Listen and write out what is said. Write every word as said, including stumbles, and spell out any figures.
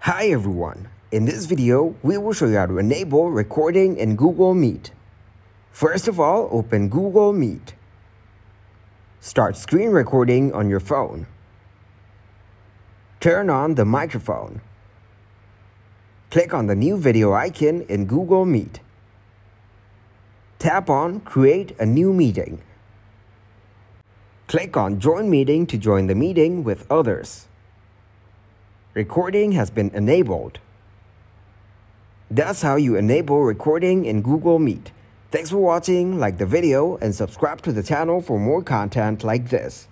Hi everyone, in this video we will show you how to enable recording in Google Meet. First of all, open Google Meet. Start screen recording on your phone. Turn on the microphone. Click on the new video icon in Google Meet. Tap on Create a new meeting. Click on Join Meeting to join the meeting with others. Recording has been enabled. That's how you enable recording in Google Meet. Thanks for watching, like the video, and subscribe to the channel for more content like this.